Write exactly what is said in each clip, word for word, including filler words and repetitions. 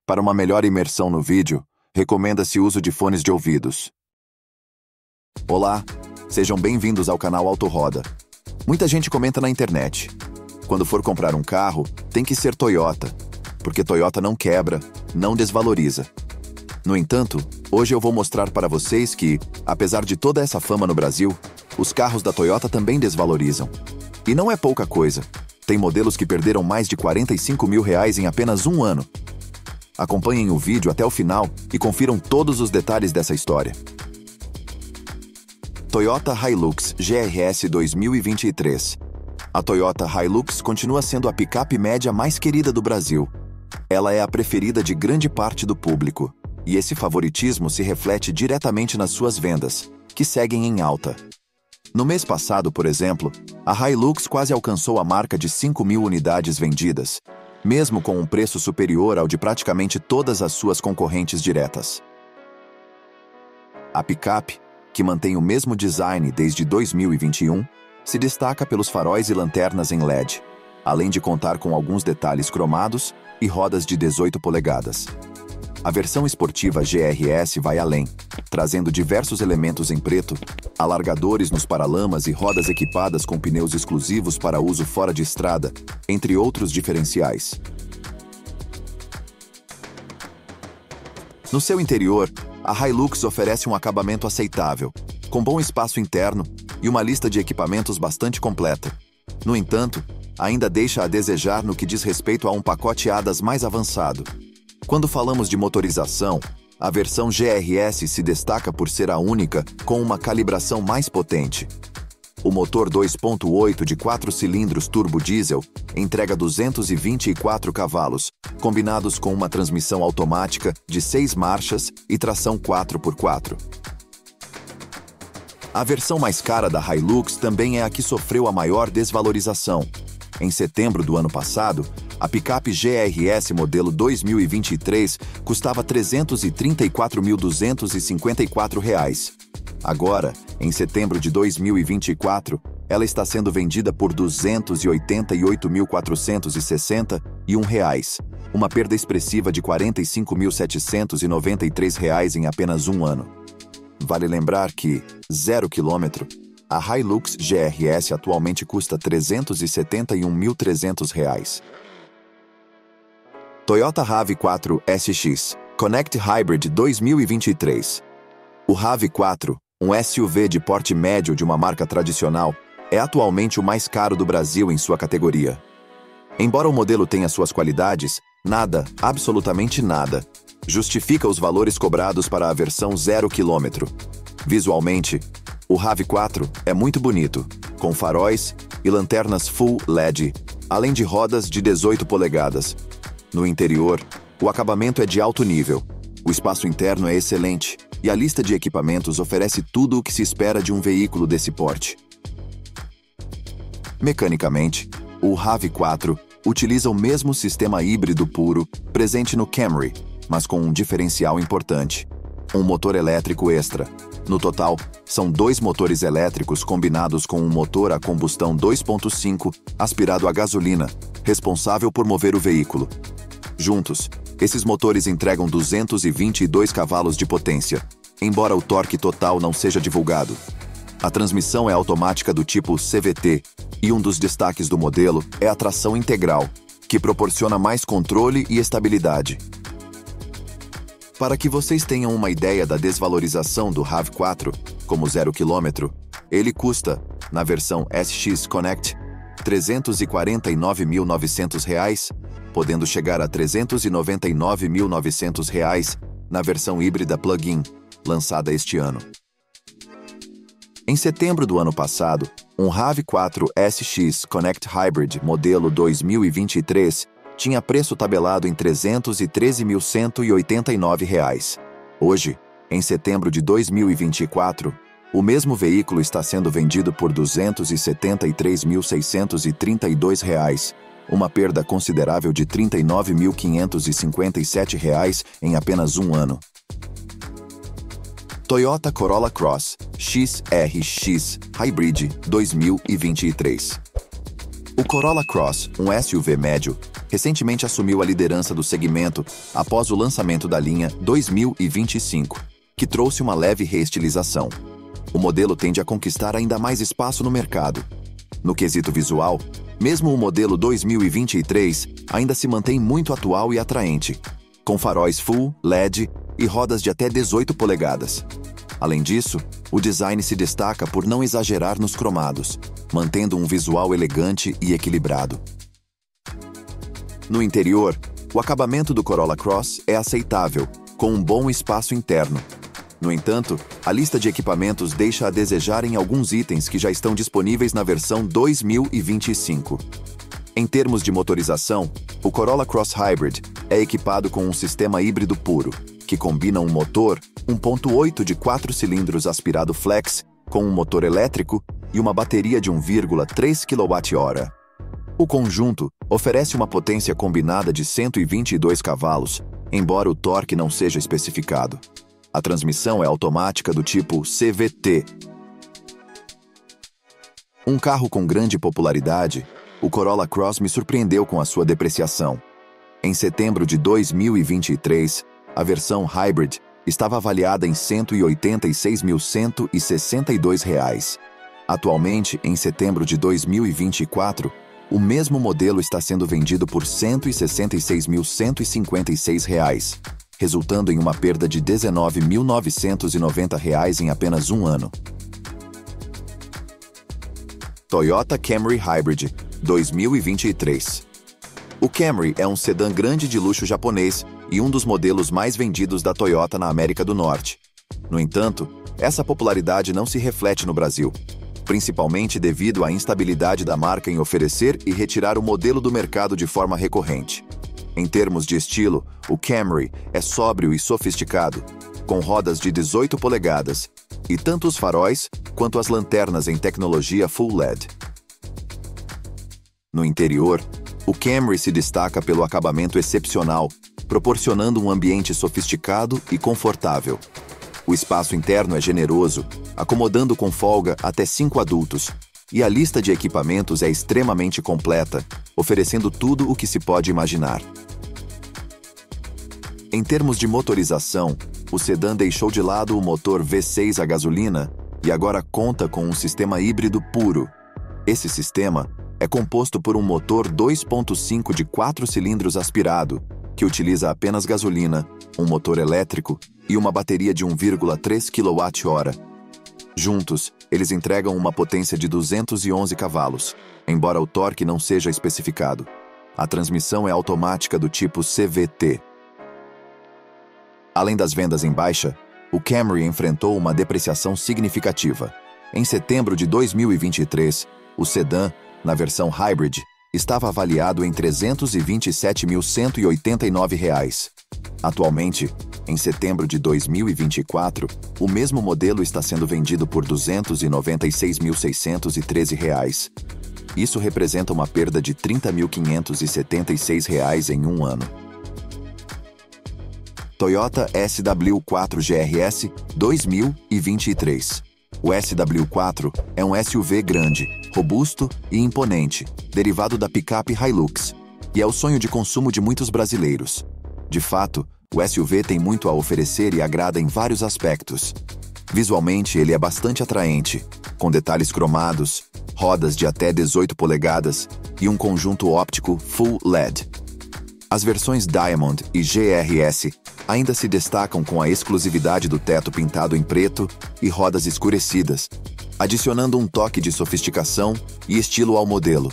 Para uma melhor imersão no vídeo, recomenda-se o uso de fones de ouvidos. Olá, sejam bem-vindos ao canal Auto Roda. Muita gente comenta na internet: quando for comprar um carro, tem que ser Toyota, porque Toyota não quebra, não desvaloriza. No entanto, hoje eu vou mostrar para vocês que, apesar de toda essa fama no Brasil, os carros da Toyota também desvalorizam. E não é pouca coisa. Tem modelos que perderam mais de quarenta e cinco mil reais em apenas um ano. Acompanhem o vídeo até o final e confiram todos os detalhes dessa história. Toyota Hilux G R S dois mil e vinte e três. A Toyota Hilux continua sendo a picape média mais querida do Brasil. Ela é a preferida de grande parte do público, e esse favoritismo se reflete diretamente nas suas vendas, que seguem em alta. No mês passado, por exemplo, a Hilux quase alcançou a marca de cinco mil unidades vendidas, mesmo com um preço superior ao de praticamente todas as suas concorrentes diretas. A picape, que mantém o mesmo design desde dois mil e vinte e um, se destaca pelos faróis e lanternas em L E D, além de contar com alguns detalhes cromados e rodas de dezoito polegadas. A versão esportiva G R S vai além, trazendo diversos elementos em preto, alargadores nos paralamas e rodas equipadas com pneus exclusivos para uso fora de estrada, entre outros diferenciais. No seu interior, a Hilux oferece um acabamento aceitável, com bom espaço interno e uma lista de equipamentos bastante completa. No entanto, ainda deixa a desejar no que diz respeito a um pacote A D A S mais avançado. Quando falamos de motorização, a versão G R S se destaca por ser a única com uma calibração mais potente. O motor dois ponto oito de quatro cilindros turbo diesel entrega duzentos e vinte e quatro cavalos, combinados com uma transmissão automática de seis marchas e tração quatro por quatro. A versão mais cara da Hilux também é a que sofreu a maior desvalorização. Em setembro do ano passado, a picape G R S modelo dois mil e vinte e três custava trezentos e trinta e quatro mil duzentos e cinquenta e quatro reais. Agora, em setembro de dois mil e vinte e quatro, ela está sendo vendida por duzentos e oitenta e oito mil quatrocentos e sessenta e um reais, uma perda expressiva de quarenta e cinco mil setecentos e noventa e três reais em apenas um ano. Vale lembrar que, zero quilômetro, a Hilux G R S atualmente custa trezentos e setenta e um mil trezentos reais. Toyota RAV quatro S X Connect Hybrid dois mil e vinte e três. O RAV quatro, um S U V de porte médio de uma marca tradicional, é atualmente o mais caro do Brasil em sua categoria. Embora o modelo tenha suas qualidades, nada, absolutamente nada, justifica os valores cobrados para a versão zero quilômetro. Visualmente, o RAV quatro é muito bonito, com faróis e lanternas Full L E D, além de rodas de dezoito polegadas. No interior, o acabamento é de alto nível, o espaço interno é excelente e a lista de equipamentos oferece tudo o que se espera de um veículo desse porte. Mecanicamente, o RAV quatro utiliza o mesmo sistema híbrido puro presente no Camry, mas com um diferencial importante: um motor elétrico extra. No total, são dois motores elétricos combinados com um motor a combustão dois ponto cinco aspirado a gasolina, responsável por mover o veículo. Juntos, esses motores entregam duzentos e vinte e dois cavalos de potência, embora o torque total não seja divulgado. A transmissão é automática do tipo C V T, e um dos destaques do modelo é a tração integral, que proporciona mais controle e estabilidade. Para que vocês tenham uma ideia da desvalorização do RAV quatro, como zero quilômetro, ele custa, na versão S X Connect, trezentos e quarenta e nove mil novecentos reais, podendo chegar a trezentos e noventa e nove mil novecentos reais na versão híbrida plug-in, lançada este ano. Em setembro do ano passado, um RAV quatro S X Connect Hybrid modelo dois mil e vinte e três tinha preço tabelado em trezentos e treze mil cento e oitenta e nove reais. Hoje, em setembro de dois mil e vinte e quatro, o mesmo veículo está sendo vendido por duzentos e setenta e três mil seiscentos e trinta e dois reais, uma perda considerável de trinta e nove mil quinhentos e cinquenta e sete reais em apenas um ano. Toyota Corolla Cross X R X Hybrid dois mil e vinte e três. O Corolla Cross, um S U V médio, recentemente assumiu a liderança do segmento após o lançamento da linha dois mil e vinte e cinco, que trouxe uma leve reestilização. O modelo tende a conquistar ainda mais espaço no mercado. No quesito visual, mesmo o modelo dois mil e vinte e três ainda se mantém muito atual e atraente, com faróis Full L E D e rodas de até dezoito polegadas. Além disso, o design se destaca por não exagerar nos cromados, mantendo um visual elegante e equilibrado. No interior, o acabamento do Corolla Cross é aceitável, com um bom espaço interno. No entanto, a lista de equipamentos deixa a desejar em alguns itens que já estão disponíveis na versão dois mil e vinte e cinco. Em termos de motorização, o Corolla Cross Hybrid é equipado com um sistema híbrido puro, que combina um motor um ponto oito de quatro cilindros aspirado flex com um motor elétrico e uma bateria de um vírgula três quilowatt-hora. O conjunto oferece uma potência combinada de cento e vinte e dois cavalos, embora o torque não seja especificado. A transmissão é automática do tipo C V T. Um carro com grande popularidade, o Corolla Cross me surpreendeu com a sua depreciação. Em setembro de dois mil e vinte e três, a versão Hybrid estava avaliada em cento e oitenta e seis mil cento e sessenta e dois reais. Atualmente, em setembro de dois mil e vinte e quatro, o mesmo modelo está sendo vendido por cento e sessenta e seis mil cento e cinquenta e seis reais, resultando em uma perda de dezenove mil novecentos e noventa reais em apenas um ano. Toyota Camry Hybrid dois mil e vinte e três. O Camry é um sedã grande de luxo japonês e um dos modelos mais vendidos da Toyota na América do Norte. No entanto, essa popularidade não se reflete no Brasil, principalmente devido à instabilidade da marca em oferecer e retirar o modelo do mercado de forma recorrente. Em termos de estilo, o Camry é sóbrio e sofisticado, com rodas de dezoito polegadas e tanto os faróis quanto as lanternas em tecnologia Full L E D. No interior, o Camry se destaca pelo acabamento excepcional, proporcionando um ambiente sofisticado e confortável. O espaço interno é generoso, acomodando com folga até cinco adultos, e a lista de equipamentos é extremamente completa, oferecendo tudo o que se pode imaginar. Em termos de motorização, o sedã deixou de lado o motor V seis a gasolina e agora conta com um sistema híbrido puro. Esse sistema é composto por um motor dois ponto cinco de quatro cilindros aspirado, que utiliza apenas gasolina, um motor elétrico e uma bateria de um vírgula três quilowatt-hora. Juntos, eles entregam uma potência de duzentos e onze cavalos, embora o torque não seja especificado. A transmissão é automática do tipo C V T. Além das vendas em baixa, o Camry enfrentou uma depreciação significativa. Em setembro de dois mil e vinte e três, o sedã, na versão Hybrid, estava avaliado em trezentos e vinte e sete mil cento e oitenta e nove reais. Atualmente, em setembro de dois mil e vinte e quatro, o mesmo modelo está sendo vendido por duzentos e noventa e seis mil seiscentos e treze reais. Isso representa uma perda de trinta mil quinhentos e setenta e seis reais em um ano. Toyota S W quatro G R S dois mil e vinte e três. O S W quatro é um S U V grande, robusto e imponente, derivado da picape Hilux, e é o sonho de consumo de muitos brasileiros. De fato, o S U V tem muito a oferecer e agrada em vários aspectos. Visualmente, ele é bastante atraente, com detalhes cromados, rodas de até dezoito polegadas e um conjunto óptico Full L E D. As versões Diamond e G R S ainda se destacam com a exclusividade do teto pintado em preto e rodas escurecidas, adicionando um toque de sofisticação e estilo ao modelo.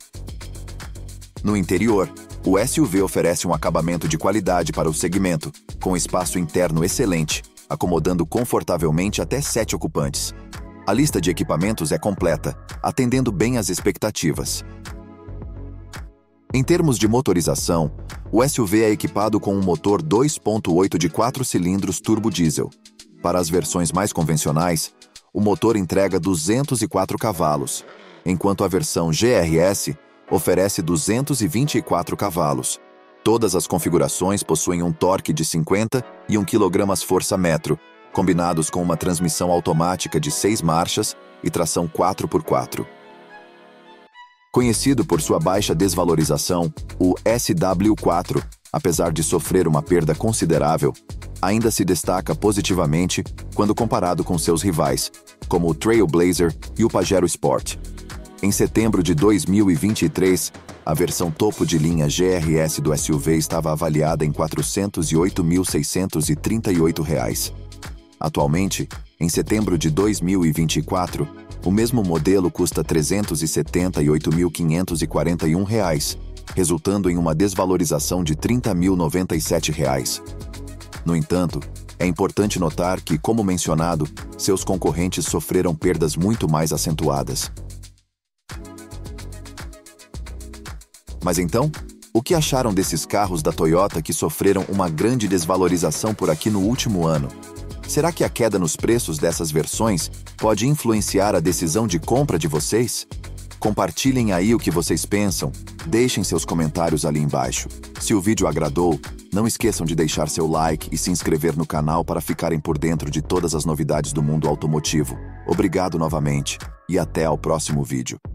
No interior, o S U V oferece um acabamento de qualidade para o segmento, com espaço interno excelente, acomodando confortavelmente até sete ocupantes. A lista de equipamentos é completa, atendendo bem às expectativas. Em termos de motorização, o S U V é equipado com um motor dois ponto oito de quatro cilindros turbo diesel. Para as versões mais convencionais, o motor entrega duzentos e quatro cavalos, enquanto a versão G R S oferece duzentos e vinte e quatro cavalos. Todas as configurações possuem um torque de cinquenta e um quilograma-força-metro, combinados com uma transmissão automática de seis marchas e tração quatro por quatro. Conhecido por sua baixa desvalorização, o S W quatro, apesar de sofrer uma perda considerável, ainda se destaca positivamente quando comparado com seus rivais, como o Trailblazer e o Pajero Sport. Em setembro de dois mil e vinte e três, a versão topo de linha G R S do S U V estava avaliada em quatrocentos e oito mil seiscentos e trinta e oito reais. Atualmente, em setembro de dois mil e vinte e quatro, o mesmo modelo custa trezentos e setenta e oito mil quinhentos e quarenta e um reais, resultando em uma desvalorização de trinta mil e noventa e sete reais. No entanto, é importante notar que, como mencionado, seus concorrentes sofreram perdas muito mais acentuadas. Mas então, o que acharam desses carros da Toyota que sofreram uma grande desvalorização por aqui no último ano? Será que a queda nos preços dessas versões pode influenciar a decisão de compra de vocês? Compartilhem aí o que vocês pensam, deixem seus comentários ali embaixo. Se o vídeo agradou, não esqueçam de deixar seu like e se inscrever no canal para ficarem por dentro de todas as novidades do mundo automotivo. Obrigado novamente e até ao próximo vídeo.